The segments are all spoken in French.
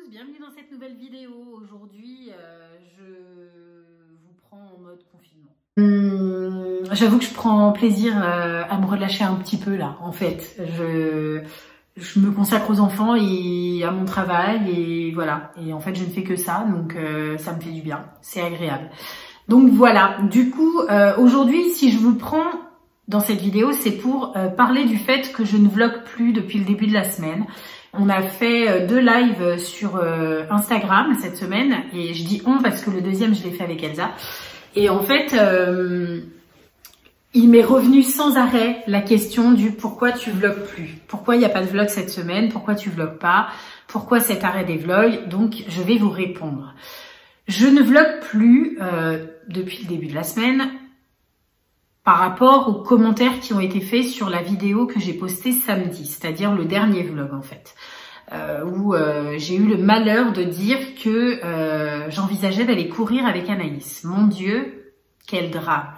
tous, bienvenue dans cette nouvelle vidéo. Aujourd'hui, je vous prends en mode confinement. J'avoue que je prends plaisir à me relâcher un petit peu là, en fait. Je me consacre aux enfants et à mon travail et voilà. Et en fait, je ne fais que ça, donc ça me fait du bien, c'est agréable. Donc voilà, du coup, aujourd'hui, si je vous prends dans cette vidéo, c'est pour parler du fait que je ne vlogue plus depuis le début de la semaine. On a fait 2 lives sur Instagram cette semaine et je dis on parce que le deuxième je l'ai fait avec Elsa. Et en fait, il m'est revenu sans arrêt la question du pourquoi tu vlogues plus. Pourquoi il n'y a pas de vlog cette semaine? Pourquoi tu vlogues pas? Pourquoi cet arrêt des vlogs? Donc je vais vous répondre. Je ne vlogue plus depuis le début de la semaine par rapport aux commentaires qui ont été faits sur la vidéo que j'ai postée samedi, c'est-à-dire le dernier vlog en fait, où j'ai eu le malheur de dire que j'envisageais d'aller courir avec Anaïs. Mon Dieu, quel drame!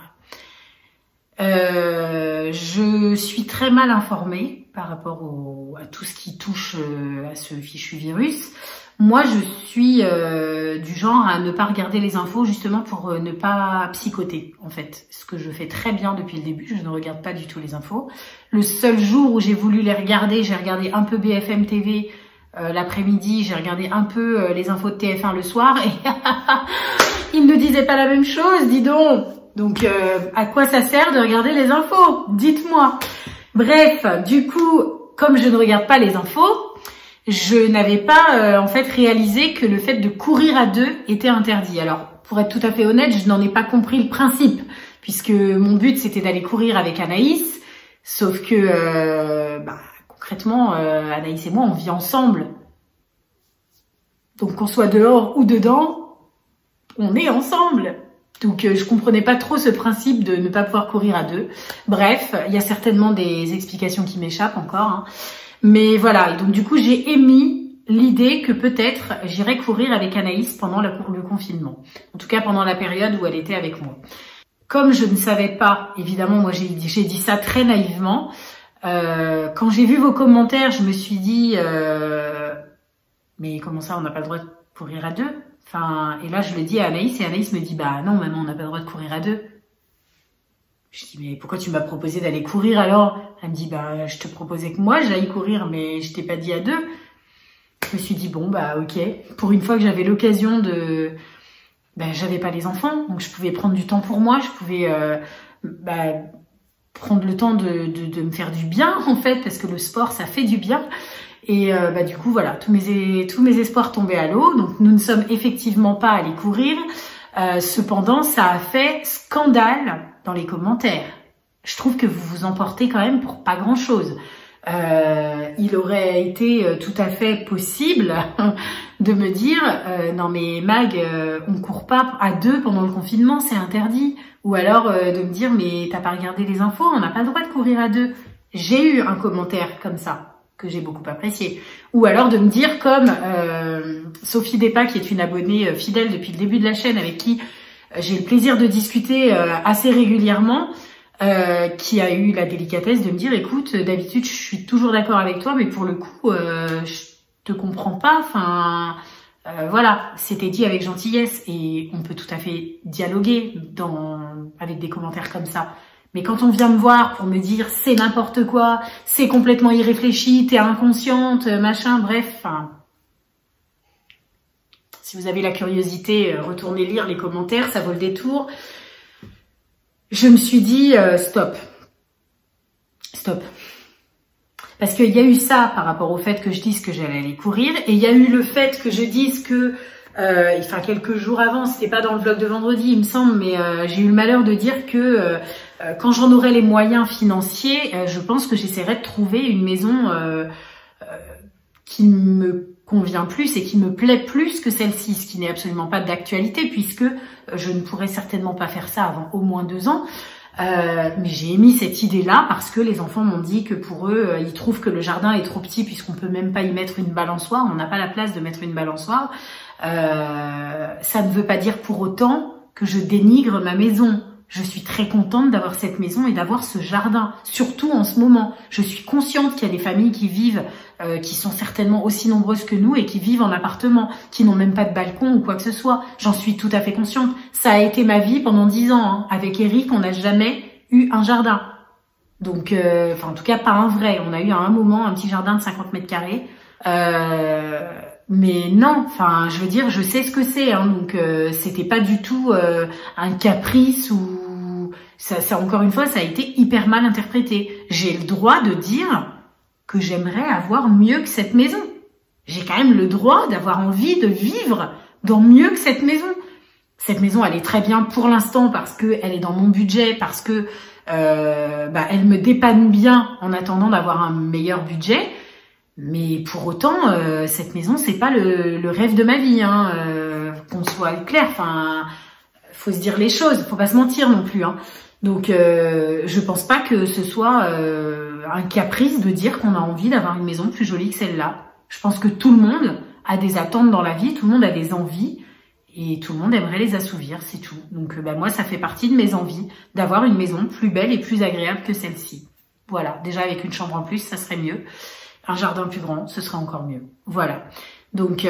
Je suis très mal informée par rapport à tout ce qui touche à ce fichu virus. Moi, je suis du genre à ne pas regarder les infos justement pour ne pas psychoter, en fait. Ce que je fais très bien depuis le début, je ne regarde pas du tout les infos. Le seul jour où j'ai voulu les regarder, j'ai regardé un peu BFM TV l'après-midi, j'ai regardé un peu les infos de TF1 le soir et ils ne disaient pas la même chose, dis donc. Donc, à quoi ça sert de regarder les infos? Dites-moi. Bref, du coup, comme je ne regarde pas les infos, je n'avais pas en fait réalisé que le fait de courir à 2 était interdit. Alors, pour être tout à fait honnête, je n'en ai pas compris le principe, puisque mon but c'était d'aller courir avec Anaïs, sauf que concrètement, Anaïs et moi, on vit ensemble. Donc qu'on soit dehors ou dedans, on est ensemble. Donc je comprenais pas trop ce principe de ne pas pouvoir courir à 2. Bref, il y a certainement des explications qui m'échappent encore, hein. Mais voilà, et donc du coup j'ai émis l'idée que peut-être j'irais courir avec Anaïs pendant le confinement. En tout cas pendant la période où elle était avec moi. Comme je ne savais pas, évidemment moi j'ai dit ça très naïvement, quand j'ai vu vos commentaires je me suis dit mais comment ça on n'a pas le droit de courir à 2? Enfin, et là je le dis à Anaïs et Anaïs me dit bah non maman on n'a pas le droit de courir à 2. Je dis mais pourquoi tu m'as proposé d'aller courir alors? Elle me dit bah je te proposais que moi j'aille courir mais je t'ai pas dit à 2. Je me suis dit bon bah ok, pour une fois que j'avais l'occasion de... j'avais pas les enfants donc je pouvais prendre du temps pour moi, je pouvais prendre le temps de me faire du bien en fait parce que le sport ça fait du bien. Et du coup voilà, tous mes espoirs tombaient à l'eau, donc nous ne sommes effectivement pas allés courir. Cependant, ça a fait scandale dans les commentaires. Je trouve que vous vous emportez quand même pour pas grand-chose. Il aurait été tout à fait possible de me dire non mais Mag, on court pas à 2 pendant le confinement, c'est interdit. Ou alors de me dire mais t'as pas regardé les infos, on n'a pas le droit de courir à 2. J'ai eu un commentaire comme ça que j'ai beaucoup apprécié. Ou alors de me dire comme Sophie Despas, qui est une abonnée fidèle depuis le début de la chaîne, avec qui j'ai le plaisir de discuter assez régulièrement, qui a eu la délicatesse de me dire écoute, d'habitude je suis toujours d'accord avec toi, mais pour le coup je te comprends pas, enfin voilà, c'était dit avec gentillesse et on peut tout à fait dialoguer avec des commentaires comme ça. Mais quand on vient me voir pour me dire c'est n'importe quoi, c'est complètement irréfléchi, t'es inconsciente, machin, bref, enfin, si vous avez la curiosité, retournez lire les commentaires, ça vaut le détour. Je me suis dit stop. Parce qu'il y a eu ça par rapport au fait que je dise que j'allais aller courir, et il y a eu le fait que je dise que, enfin quelques jours avant, c'était pas dans le vlog de vendredi il me semble, mais j'ai eu le malheur de dire que quand j'en aurai les moyens financiers, je pense que j'essaierai de trouver une maison qui me convient plus et qui me plaît plus que celle-ci, ce qui n'est absolument pas d'actualité puisque je ne pourrai certainement pas faire ça avant au moins 2 ans. Mais j'ai émis cette idée-là parce que les enfants m'ont dit que pour eux, ils trouvent que le jardin est trop petit puisqu'on peut même pas y mettre une balançoire, on n'a pas la place de mettre une balançoire. Ça ne veut pas dire pour autant que je dénigre ma maison. Je suis très contente d'avoir cette maison et d'avoir ce jardin, surtout en ce moment. Je suis consciente qu'il y a des familles qui vivent, qui sont certainement aussi nombreuses que nous et qui vivent en appartement, qui n'ont même pas de balcon ou quoi que ce soit. J'en suis tout à fait consciente. Ça a été ma vie pendant 10 ans. Hein. Avec Eric, on n'a jamais eu un jardin. Donc, en tout cas, pas un vrai. On a eu à un moment un petit jardin de 50 mètres carrés. Mais non, enfin, je veux dire, je sais ce que c'est, hein, donc c'était pas du tout un caprice ou ça encore une fois, ça a été hyper mal interprété. J'ai le droit de dire que j'aimerais avoir mieux que cette maison. J'ai quand même le droit d'avoir envie de vivre dans mieux que cette maison. Cette maison, elle est très bien pour l'instant parce que elle est dans mon budget, parce que elle me dépanne bien en attendant d'avoir un meilleur budget. Mais pour autant, cette maison, c'est pas le rêve de ma vie, hein, qu'on soit clair. Enfin, faut se dire les choses, faut pas se mentir non plus. Hein. Donc, je pense pas que ce soit un caprice de dire qu'on a envie d'avoir une maison plus jolie que celle-là. Je pense que tout le monde a des attentes dans la vie, tout le monde a des envies et tout le monde aimerait les assouvir, c'est tout. Donc, moi, ça fait partie de mes envies d'avoir une maison plus belle et plus agréable que celle-ci. Voilà, déjà avec une chambre en plus, ça serait mieux. Un jardin plus grand, ce serait encore mieux. Voilà. Donc,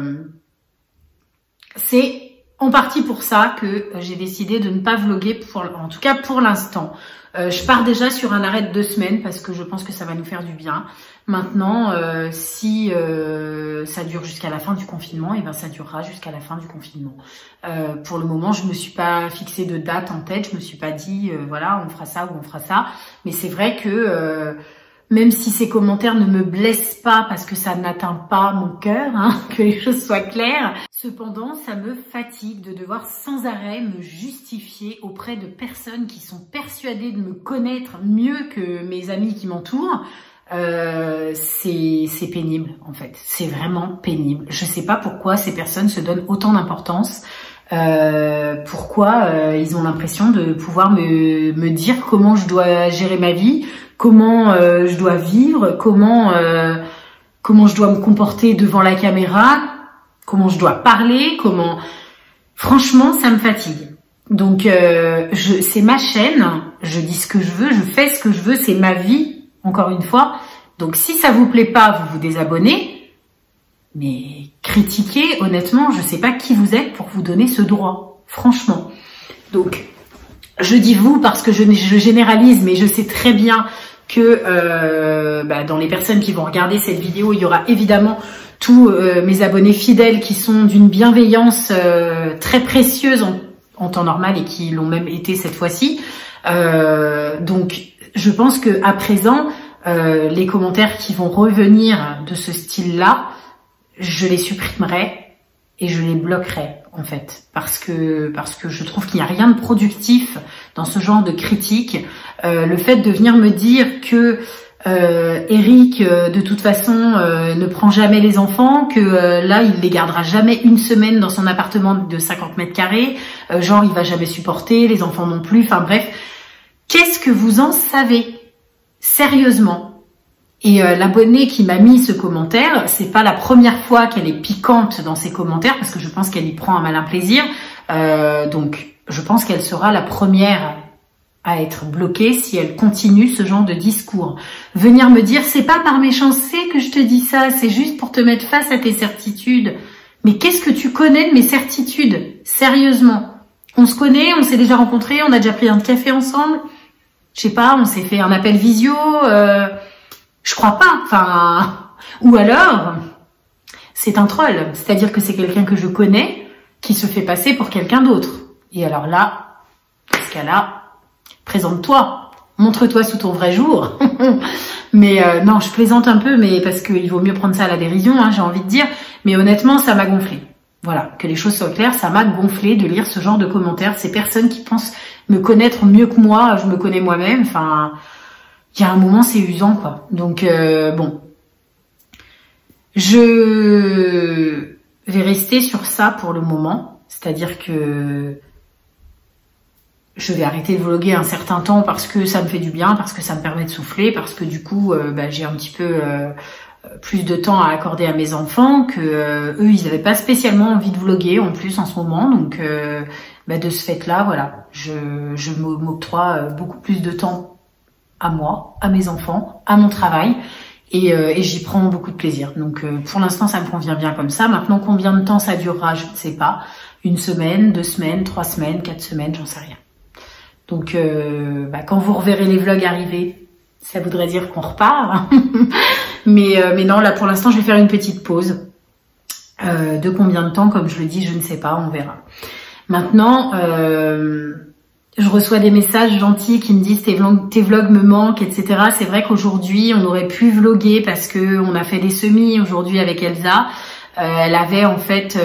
c'est en partie pour ça que j'ai décidé de ne pas vlogger, en tout cas pour l'instant. Je pars déjà sur un arrêt de 2 semaines parce que je pense que ça va nous faire du bien. Maintenant, si ça dure jusqu'à la fin du confinement, et ben ça durera jusqu'à la fin du confinement. Pour le moment, je me suis pas fixé de date en tête. Je me suis pas dit, voilà, on fera ça ou on fera ça. Mais c'est vrai que... même si ces commentaires ne me blessent pas parce que ça n'atteint pas mon cœur, hein, que les choses soient claires, cependant, ça me fatigue de devoir sans arrêt me justifier auprès de personnes qui sont persuadées de me connaître mieux que mes amis qui m'entourent. C'est pénible, en fait. C'est vraiment pénible. Je sais pas pourquoi ces personnes se donnent autant d'importance. Pourquoi ils ont l'impression de pouvoir me dire comment je dois gérer ma vie, comment je dois vivre, comment je dois me comporter devant la caméra, comment je dois parler, comment... Franchement, ça me fatigue. Donc, c'est ma chaîne, je dis ce que je veux, je fais ce que je veux, c'est ma vie, encore une fois. Donc, si ça vous plaît pas, vous vous désabonnez, mais critiquer, honnêtement, je sais pas qui vous êtes pour vous donner ce droit, franchement. Donc, je dis vous parce que je généralise, mais je sais très bien que dans les personnes qui vont regarder cette vidéo, il y aura évidemment tous mes abonnés fidèles qui sont d'une bienveillance très précieuse en temps normal et qui l'ont même été cette fois-ci. Donc, je pense que à présent, les commentaires qui vont revenir de ce style-là, je les supprimerai et je les bloquerai en fait, parce que je trouve qu'il n'y a rien de productif dans ce genre de critique. Le fait de venir me dire que Eric, de toute façon, ne prend jamais les enfants, que là, il les gardera jamais une semaine dans son appartement de 50 mètres carrés, genre il va jamais supporter, les enfants non plus, enfin bref. Qu'est-ce que vous en savez? Sérieusement. Et l'abonnée qui m'a mis ce commentaire, c'est pas la première fois qu'elle est piquante dans ses commentaires, parce que je pense qu'elle y prend un malin plaisir. Donc, je pense qu'elle sera la première à être bloquée si elle continue ce genre de discours. Venir me dire, c'est pas par méchanceté que je te dis ça, c'est juste pour te mettre face à tes certitudes. Mais qu'est-ce que tu connais de mes certitudes? Sérieusement. On se connaît, on s'est déjà rencontrés, on a déjà pris un café ensemble. Je sais pas, on s'est fait un appel visio, je crois pas, enfin... Ou alors, c'est un troll, c'est-à-dire que c'est quelqu'un que je connais qui se fait passer pour quelqu'un d'autre. Et alors là, dans ce cas-là, présente-toi, montre-toi sous ton vrai jour. Mais non, je plaisante un peu, mais parce qu'il vaut mieux prendre ça à la dérision, hein, j'ai envie de dire. Mais honnêtement, ça m'a gonflé. Voilà, que les choses soient claires, ça m'a gonflé de lire ce genre de commentaires. Ces personnes qui pensent me connaître mieux que moi, je me connais moi-même, enfin... Il y a un moment, c'est usant, quoi. Donc, bon. Je vais rester sur ça pour le moment. C'est-à-dire que je vais arrêter de vlogger un certain temps parce que ça me fait du bien, parce que ça me permet de souffler, parce que du coup, j'ai un petit peu plus de temps à accorder à mes enfants, que eux, ils n'avaient pas spécialement envie de vlogger en plus en ce moment. Donc, de ce fait-là, voilà, je m'octroie beaucoup plus de temps à moi, à mes enfants, à mon travail, et j'y prends beaucoup de plaisir. Donc pour l'instant, ça me convient bien comme ça. Maintenant, combien de temps ça durera, je ne sais pas. 1 semaine, 2 semaines, 3 semaines, 4 semaines, j'en sais rien. Donc quand vous reverrez les vlogs arriver, ça voudrait dire qu'on repart. mais non, là pour l'instant, je vais faire une petite pause. De combien de temps, comme je le dis, je ne sais pas, on verra. Maintenant, je reçois des messages gentils qui me disent tes vlogs me manquent, etc. C'est vrai qu'aujourd'hui, on aurait pu vloguer parce que on a fait des semis aujourd'hui avec Elsa. Elle avait en fait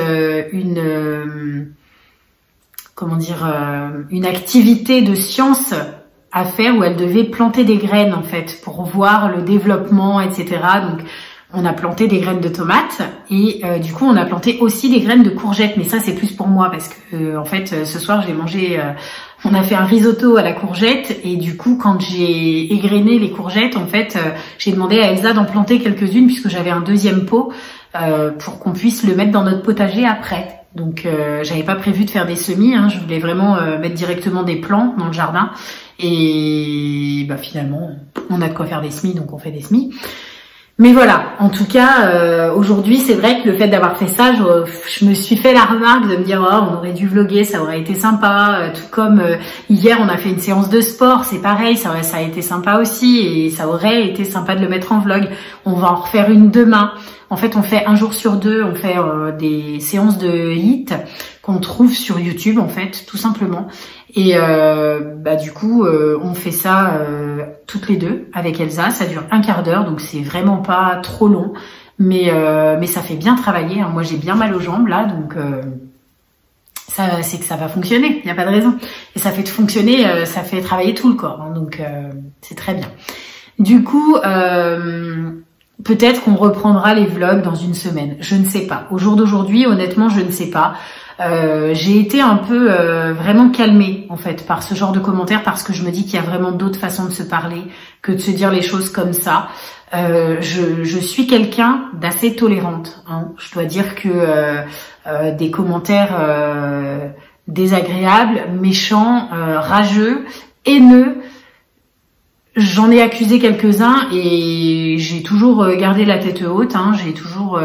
une activité de science à faire où elle devait planter des graines en fait pour voir le développement, etc. Donc on a planté des graines de tomates et du coup on a planté aussi des graines de courgettes, mais ça c'est plus pour moi parce que en fait ce soir j'ai mangé, on a fait un risotto à la courgette et du coup quand j'ai égrené les courgettes en fait j'ai demandé à Elsa d'en planter quelques-unes puisque j'avais un deuxième pot pour qu'on puisse le mettre dans notre potager après. Donc j'avais pas prévu de faire des semis, hein, je voulais vraiment mettre directement des plants dans le jardin et finalement on a de quoi faire des semis donc on fait des semis. Mais voilà, en tout cas, aujourd'hui, c'est vrai que le fait d'avoir fait ça, je me suis fait la remarque de me dire oh, on aurait dû vlogger, ça aurait été sympa. Tout comme hier, on a fait une séance de sport, c'est pareil, ça a été sympa aussi et ça aurait été sympa de le mettre en vlog. On va en refaire une demain. En fait, on fait 1 jour sur 2, on fait des séances de HIIT qu'on trouve sur YouTube, en fait, tout simplement. Et du coup, on fait ça toutes les deux avec Elsa. Ça dure 1 quart d'heure, donc c'est vraiment pas trop long. Mais ça fait bien travailler. Hein. Moi, j'ai bien mal aux jambes, là, donc c'est que ça va fonctionner. Il n'y a pas de raison. Et ça fait fonctionner, ça fait travailler tout le corps. Hein, donc, c'est très bien. Du coup... peut-être qu'on reprendra les vlogs dans 1 semaine, je ne sais pas. Au jour d'aujourd'hui, honnêtement, je ne sais pas. J'ai été un peu vraiment calmée en fait par ce genre de commentaires parce que je me dis qu'il y a vraiment d'autres façons de se parler que de se dire les choses comme ça. Je suis quelqu'un d'assez tolérante. Hein. Je dois dire que des commentaires désagréables, méchants, rageux, haineux, j'en ai accusé quelques-uns et j'ai toujours gardé la tête haute. Hein, j'ai toujours,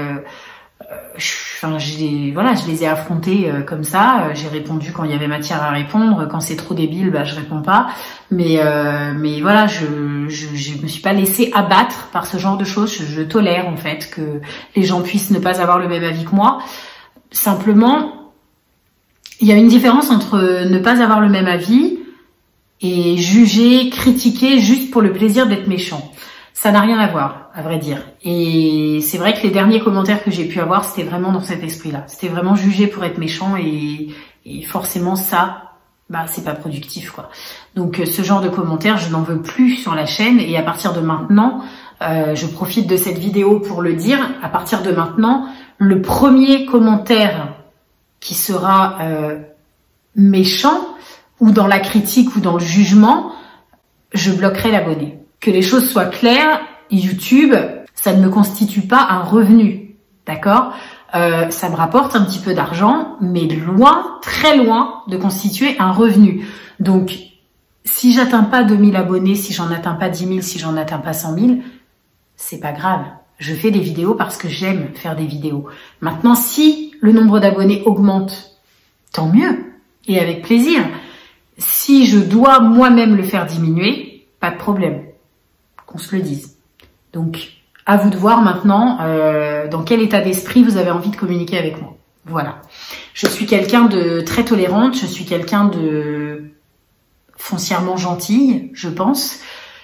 je les ai affrontés comme ça. J'ai répondu quand il y avait matière à répondre. Quand c'est trop débile, je réponds pas. Mais voilà, je me suis pas laissée abattre par ce genre de choses. Je tolère en fait que les gens puissent ne pas avoir le même avis que moi. Simplement, il y a une différence entre ne pas avoir le même avis et juger, critiquer juste pour le plaisir d'être méchant. Ça n'a rien à voir, à vrai dire. Et c'est vrai que les derniers commentaires que j'ai pu avoir, c'était vraiment dans cet esprit-là. C'était vraiment juger pour être méchant et forcément ça, c'est pas productif, quoi. Donc ce genre de commentaires, je n'en veux plus sur la chaîne et à partir de maintenant, je profite de cette vidéo pour le dire, à partir de maintenant, le premier commentaire qui sera méchant, ou dans la critique ou dans le jugement, je bloquerai l'abonné. Que les choses soient claires, YouTube, ça ne me constitue pas un revenu, d'accord ? Ça me rapporte un petit peu d'argent, mais loin, très loin de constituer un revenu. Donc, si j'atteins pas 2000 abonnés, si j'en atteins pas 10 000, si j'en atteins pas 100 000, c'est pas grave. Je fais des vidéos parce que j'aime faire des vidéos. Maintenant, si le nombre d'abonnés augmente, tant mieux, et avec plaisir. Si je dois moi-même le faire diminuer, pas de problème, qu'on se le dise. Donc, à vous de voir maintenant dans quel état d'esprit vous avez envie de communiquer avec moi. Voilà. Je suis quelqu'un de très tolérante, je suis quelqu'un de foncièrement gentille, je pense.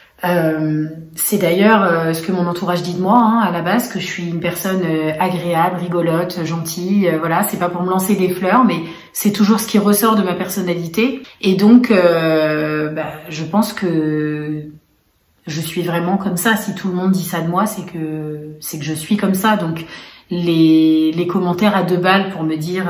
C'est d'ailleurs ce que mon entourage dit de moi, hein, à la base, que je suis une personne agréable, rigolote, gentille. Voilà, c'est pas pour me lancer des fleurs, mais c'est toujours ce qui ressort de ma personnalité. Et donc, je pense que je suis vraiment comme ça. Si tout le monde dit ça de moi, c'est que je suis comme ça. Donc, les commentaires à 2 balles pour me dire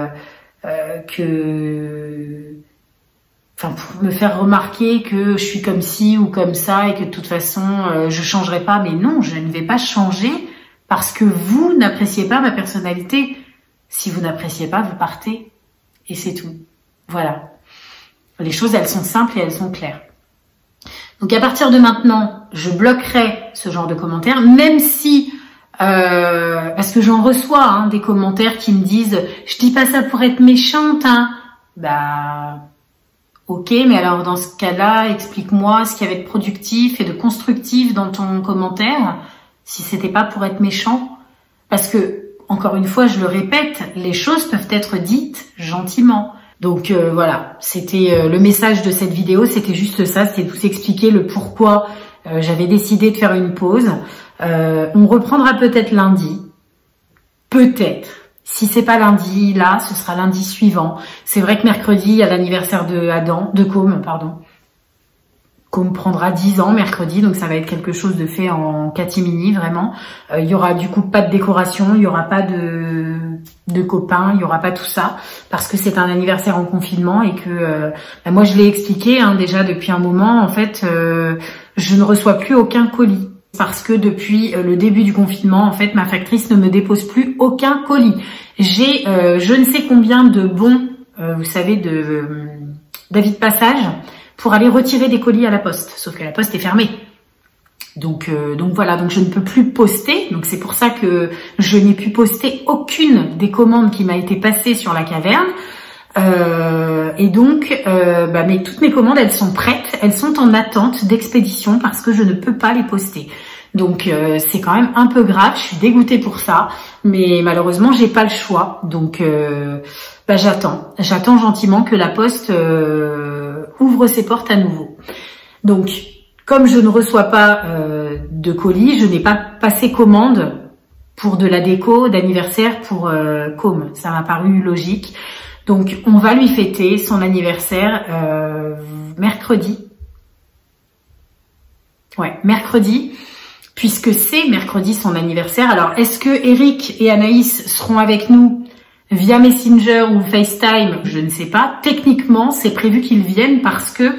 pour me faire remarquer que je suis comme ci ou comme ça et que de toute façon je changerai pas. Mais non, je ne vais pas changer parce que vous n'appréciez pas ma personnalité. Si vous n'appréciez pas, vous partez Et c'est tout. Voilà. Les choses, elles sont simples et elles sont claires. Donc à partir de maintenant, je bloquerai ce genre de commentaires, même si, parce que j'en reçois hein, des commentaires qui me disent « je dis pas ça pour être méchante hein. ». Bah, ok, mais alors dans ce cas-là, explique-moi ce qu'il y avait de productif et de constructif dans ton commentaire, si c'était pas pour être méchant. Parce que, encore une fois, je le répète, les choses peuvent être dites gentiment. Donc voilà, c'était le message de cette vidéo, c'était juste ça, c'était de vous expliquer le pourquoi j'avais décidé de faire une pause. On reprendra peut-être lundi, peut-être. Si c'est pas lundi, là, ce sera lundi suivant. C'est vrai que mercredi, il y a l'anniversaire de Côme, pardon. Côme prendra 10 ans mercredi, donc ça va être quelque chose de fait en catimini, vraiment. Il y aura du coup pas de décoration, il y aura pas de copains, il y aura pas tout ça, parce que c'est un anniversaire en confinement et que moi je l'ai expliqué hein, déjà depuis un moment. En fait, je ne reçois plus aucun colis. Parce que depuis le début du confinement, en fait, ma factrice ne me dépose plus aucun colis. J'ai je ne sais combien de bons, vous savez, d'avis de passage pour aller retirer des colis à la poste. Sauf que la poste est fermée. Donc voilà, donc je ne peux plus poster. Donc c'est pour ça que je n'ai pu poster aucune des commandes qui m'a été passée sur la caverne. Et donc, mais toutes mes commandes, elles sont prêtes, elles sont en attente d'expédition parce que je ne peux pas les poster. Donc, c'est quand même un peu grave. Je suis dégoûtée pour ça, mais malheureusement, j'ai pas le choix. Donc, j'attends gentiment que la poste ouvre ses portes à nouveau. Donc, comme je ne reçois pas de colis, je n'ai pas passé commande pour de la déco d'anniversaire pour Côme. Ça m'a paru logique. Donc, on va lui fêter son anniversaire mercredi. Ouais, mercredi, puisque c'est mercredi son anniversaire. Alors, est-ce que Eric et Anaïs seront avec nous via Messenger ou FaceTime? Je ne sais pas. Techniquement, c'est prévu qu'ils viennent parce que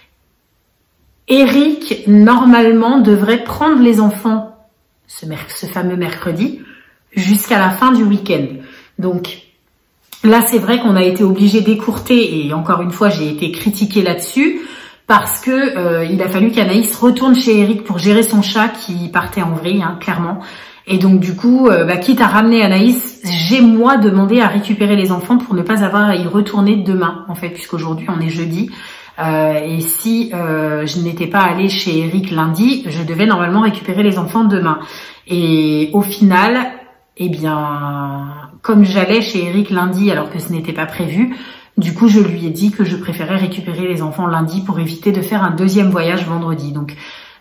Eric, normalement, devrait prendre les enfants ce fameux mercredi jusqu'à la fin du week-end. Donc, là, c'est vrai qu'on a été obligé d'écourter et encore une fois, j'ai été critiquée là-dessus parce que il a fallu qu'Anaïs retourne chez Eric pour gérer son chat qui partait en vrille, hein, clairement. Et donc du coup, quitte à ramener Anaïs, j'ai moi demandé à récupérer les enfants pour ne pas avoir à y retourner demain, en fait, puisqu'aujourd'hui on est jeudi. Et si je n'étais pas allée chez Eric lundi, je devais normalement récupérer les enfants demain. Et au final, eh bien, comme j'allais chez Eric lundi alors que ce n'était pas prévu, du coup, je lui ai dit que je préférais récupérer les enfants lundi pour éviter de faire un deuxième voyage vendredi. Donc,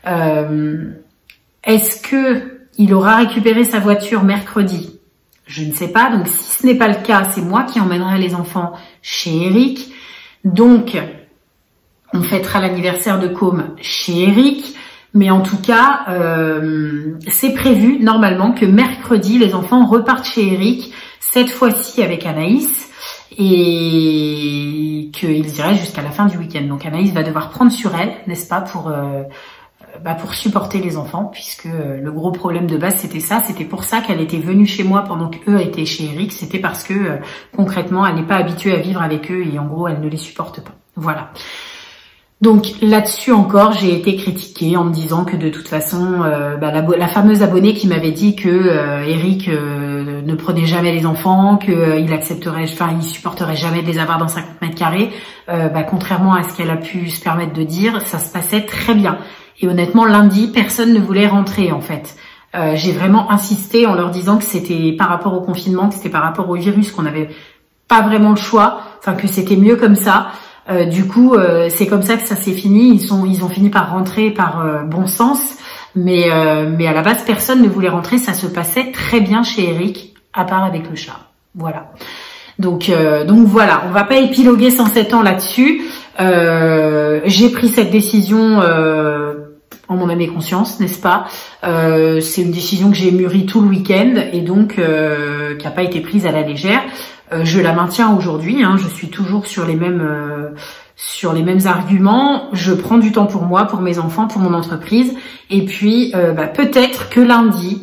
est-ce que il aura récupéré sa voiture mercredi? Je ne sais pas. Donc, si ce n'est pas le cas, c'est moi qui emmènerai les enfants chez Eric. Donc, on fêtera l'anniversaire de Côme chez Eric. Mais en tout cas, c'est prévu normalement que mercredi, les enfants repartent chez Eric, cette fois-ci avec Anaïs, et qu'ils iraient jusqu'à la fin du week-end. Donc Anaïs va devoir prendre sur elle, n'est-ce pas, pour supporter les enfants, puisque le gros problème de base, c'était ça. C'était pour ça qu'elle était venue chez moi pendant qu'eux étaient chez Eric. C'était parce que, concrètement, elle n'est pas habituée à vivre avec eux et en gros, elle ne les supporte pas. Voilà. Donc là-dessus encore, j'ai été critiquée en me disant que de toute façon, la fameuse abonnée qui m'avait dit que Eric ne prenait jamais les enfants, qu'il accepterait, enfin il supporterait jamais de les avoir dans 50 mètres carrés, contrairement à ce qu'elle a pu se permettre de dire, ça se passait très bien. Et honnêtement, lundi, personne ne voulait rentrer en fait. J'ai vraiment insisté en leur disant que c'était par rapport au confinement, que c'était par rapport au virus, qu'on n'avait pas vraiment le choix, enfin que c'était mieux comme ça. Du coup, c'est comme ça que ça s'est fini. Ils ont fini par rentrer par bon sens, mais à la base, personne ne voulait rentrer. Ça se passait très bien chez Eric, à part avec le chat. Voilà. Donc voilà, on va pas épiloguer 107 ans là-dessus. J'ai pris cette décision en mon âme et conscience, n'est-ce pas? C'est une décision que j'ai mûrie tout le week-end et donc qui n'a pas été prise à la légère. Je la maintiens aujourd'hui, hein, je suis toujours sur les mêmes arguments. Je prends du temps pour moi, pour mes enfants, pour mon entreprise. Et puis, peut-être que lundi,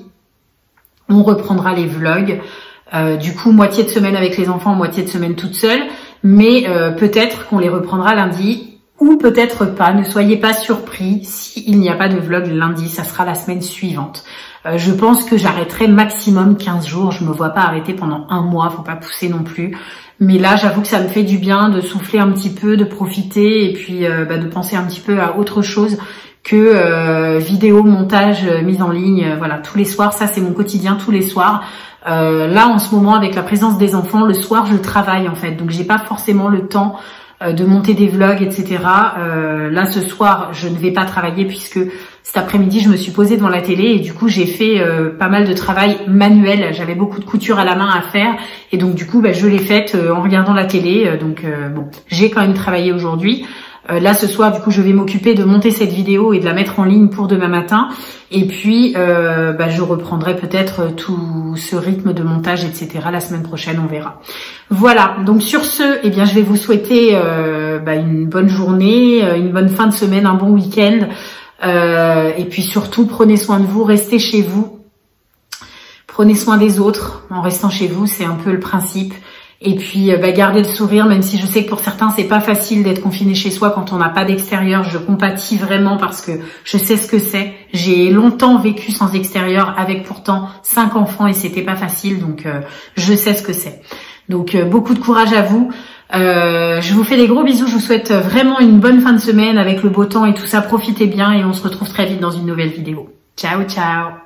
on reprendra les vlogs. Du coup, moitié de semaine avec les enfants, moitié de semaine toute seule. mais peut-être qu'on les reprendra lundi ou peut-être pas. Ne soyez pas surpris s'il n'y a pas de vlog lundi, ça sera la semaine suivante. Je pense que j'arrêterai maximum 15 jours, je me vois pas arrêter pendant un mois, faut pas pousser non plus. Mais là, j'avoue que ça me fait du bien de souffler un petit peu, de profiter et puis de penser un petit peu à autre chose que vidéo, montage, mise en ligne. Voilà, tous les soirs, ça c'est mon quotidien tous les soirs. Là, en ce moment, avec la présence des enfants, le soir, je travaille en fait, donc j'ai pas forcément le temps de monter des vlogs, etc. Là, ce soir, je ne vais pas travailler puisque cet après-midi, je me suis posée devant la télé et du coup, j'ai fait pas mal de travail manuel. J'avais beaucoup de couture à la main à faire et donc du coup, je l'ai faite en regardant la télé. Donc bon, j'ai quand même travaillé aujourd'hui. Là, ce soir, du coup, je vais m'occuper de monter cette vidéo et de la mettre en ligne pour demain matin. Et puis, je reprendrai peut-être tout ce rythme de montage, etc. la semaine prochaine, on verra. Voilà, donc sur ce, eh bien, je vais vous souhaiter une bonne journée, une bonne fin de semaine, un bon week-end. Et puis surtout, prenez soin de vous, restez chez vous. Prenez soin des autres en restant chez vous, c'est un peu le principe. Et puis gardez le sourire, même si je sais que pour certains c'est pas facile d'être confiné chez soi quand on n'a pas d'extérieur. Je compatis vraiment parce que je sais ce que c'est. J'ai longtemps vécu sans extérieur avec pourtant 5 enfants et c'était pas facile, donc je sais ce que c'est. Donc beaucoup de courage à vous. Je vous fais des gros bisous, je vous souhaite vraiment une bonne fin de semaine avec le beau temps et tout ça. Profitez bien et on se retrouve très vite dans une nouvelle vidéo. Ciao, ciao!